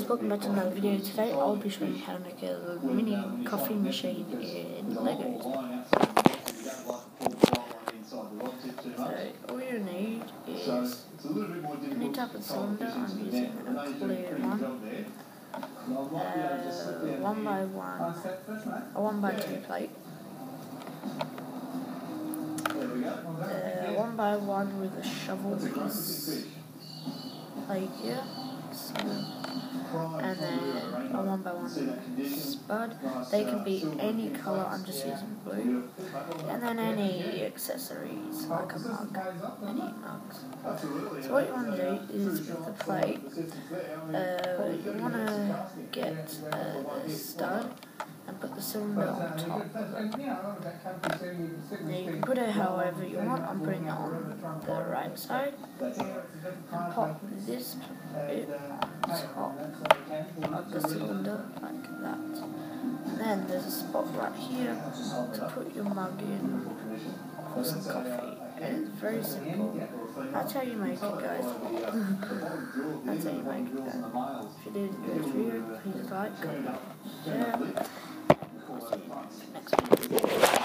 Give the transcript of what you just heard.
welcome back to another video. Today I'll be showing you how to make a mini coffee machine in Legos. So all you need is any type of cylinder. I'm using a clear one. 1x1, a 1x2 plate. 1x1 with a shovel piece plate here. And then a 1x1 spud. They can be any colour, I'm just using blue. And then any accessories, like a mug, any mugs. So what you want to do is with the plate, you want to get the stud and put the cylinder on top of it. Now you can put it however you want. I'm putting it on the right side. And pop this bit on top of the cylinder like that. And then there's a spot right here to put your mug in for some coffee. And it's very simple. That's how you make it, guys. That's how you make it, guys. If you did enjoy this video, please like, comment, share. I'll see you next video.